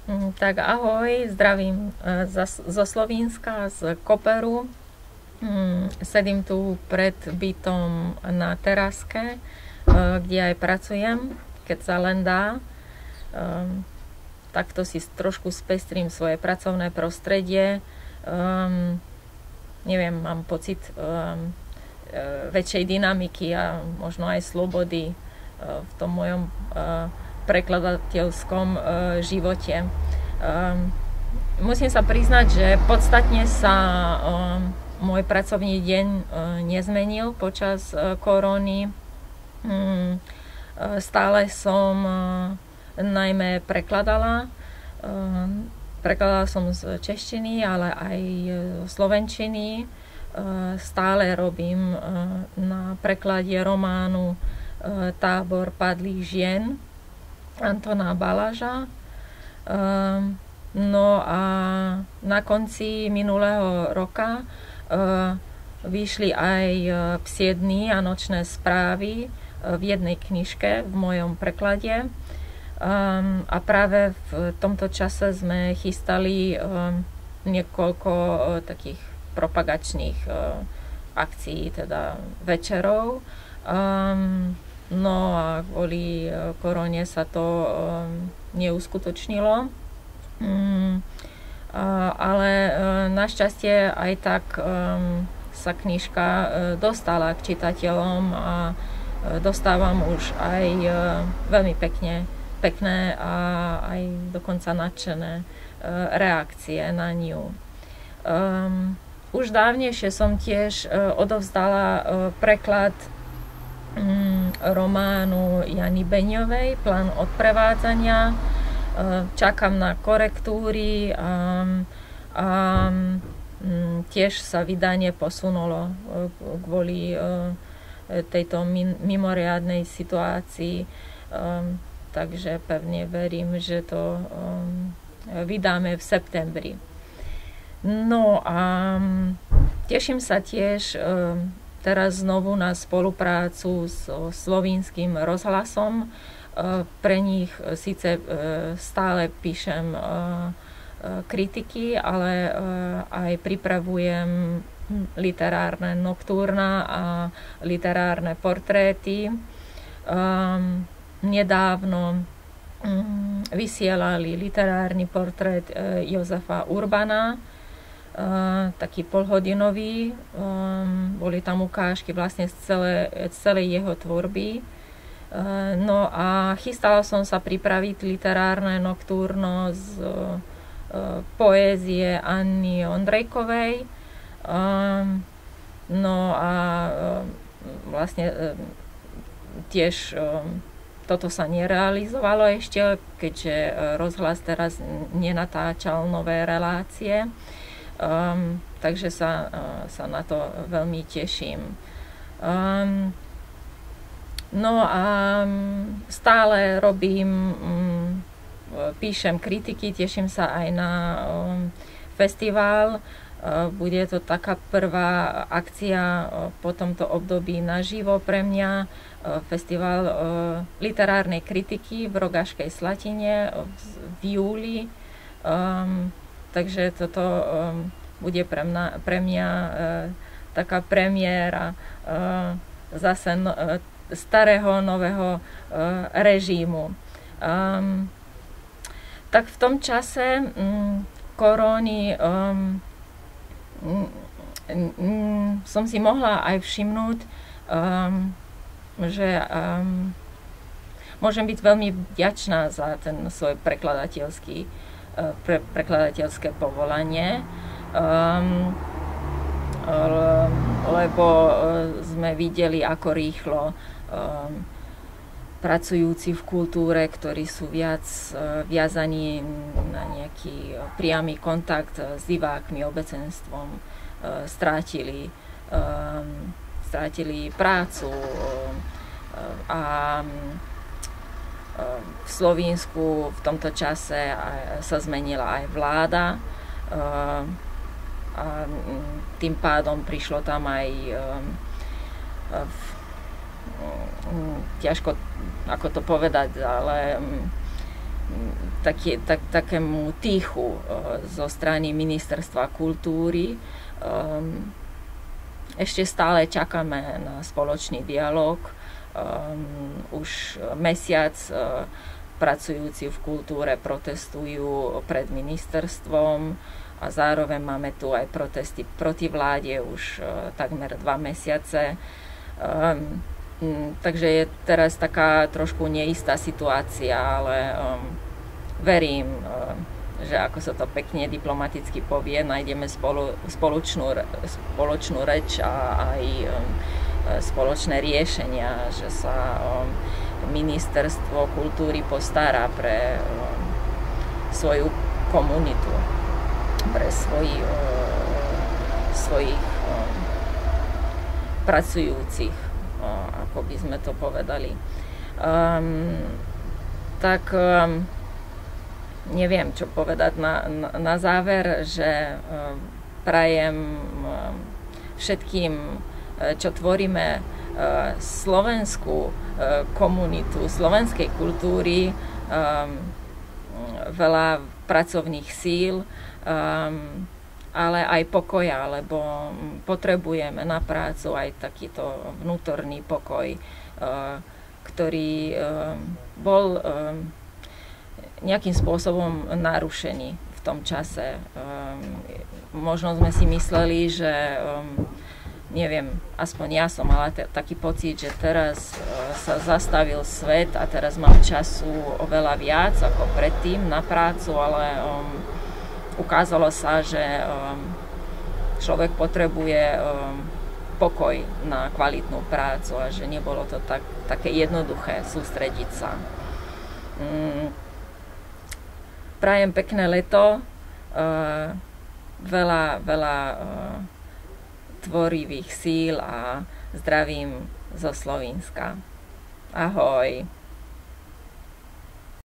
Tak ahoj, zdravím zo Slovenska, z Koperu. Sedím tu pred bytom na teraske, kde aj pracujem, keď sa len dá. Takto si trošku spestrím svoje pracovné prostredie. Neviem, mám pocit väčšej dynamiky a možno aj slobody v tom mojom prekladateľskom živote. Musím sa priznať, že podstatne sa môj pracovný deň nezmenil počas korony. Stále som najmä prekladala. Prekladala som z češtiny, ale aj slovenčiny. Stále robím na preklade románu Tábor padlých žien Antona Balaža. No a na konci minulého roka vyšli aj Psie dny a nočné správy v jednej knižke v mojom preklade. A práve v tomto čase sme chystali niekoľko takých propagačných akcií, teda večerov. No a kvôli korone sa to neuskutočnilo. Ale našťastie aj tak sa knižka dostala k čitateľom a dostávam už aj veľmi pekné a aj dokonca nadšené reakcie na ňu. Už dávnejšie som tiež odovzdala preklad románu Jany Beňovej Plán odprevádzania. Čakám na korektúry a tiež sa vydanie posunulo kvôli tejto mimoriadnej situácii. Takže pevne verím, že to vydáme v septembri. No a teším sa tiež teraz znovu na spoluprácu so Slovenským rozhlasom. Pre nich síce stále píšem kritiky, ale aj pripravujem literárne noktúrna a literárne portréty. Nedávno vysielali literárny portrét Jozefa Urbana, taký polhodinový. Boli tam ukážky vlastne z celej jeho tvorby. No a chystala som sa pripraviť literárne noktúrno z poézie Anny Ondrejkovej. No a vlastne tiež toto sa nerealizovalo ešte, keďže rozhlas teraz nenatáčal nové relácie. Takže sa na to veľmi teším. No a stále píšem kritiky, teším sa aj na festival. Bude to taká prvá akcia po tomto období naživo pre mňa. Festival literárnej kritiky v Rogašskej Slatine v júli. Takže toto bude pre mňa taká premiéra zase starého, nového režimu. Tak v tom čase korony som si mohla aj všimnúť, že môžem byť veľmi vďačná za ten svoj prekladateľské povolanie, lebo sme videli, ako rýchlo pracujúci v kultúre, ktorí sú viac viazaní na nejaký priamy kontakt s divákmi, obecenstvom, strátili prácu a v Slovensku v tomto čase sa zmenila aj vláda a tým pádom prišlo tam aj ťažko ako to povedať, ale takému tichu zo strany Ministerstva kultúry. Ešte stále čakáme na spoločný dialog. Už mesiac pracujúci v kultúre protestujú pred ministerstvom a zároveň máme tu aj protesty proti vláde už takmer 2 mesiace. Takže je teraz taká trošku neistá situácia, ale verím, že ako sa to pekne diplomaticky povie, nájdeme spoločnú reč a aj spoločné riešenia, že sa Ministerstvo kultúry postará pre svoju komunitu, pre svojich pracujúcich, ako by sme to povedali. Neviem, čo povedať na záver, že prajem všetkým, čo tvoríme slovenskú komunitu, slovenskej kultúry, veľa pracovných síl, ale aj pokoja, lebo potrebujeme na prácu aj takýto vnútorný pokoj, ktorý bol nejakým spôsobom narušený v tom čase. Možno sme si mysleli, že neviem, aspoň ja som mala taký pocit, že teraz sa zastavil svet a teraz mám času oveľa viac ako predtým na prácu, ale ukázalo sa, že človek potrebuje pokoj na kvalitnú prácu a že nebolo to také jednoduché sústrediť sa. Prajem pekné leto, veľa tvorivých síl a zdravím zo Slovenska. Ahoj.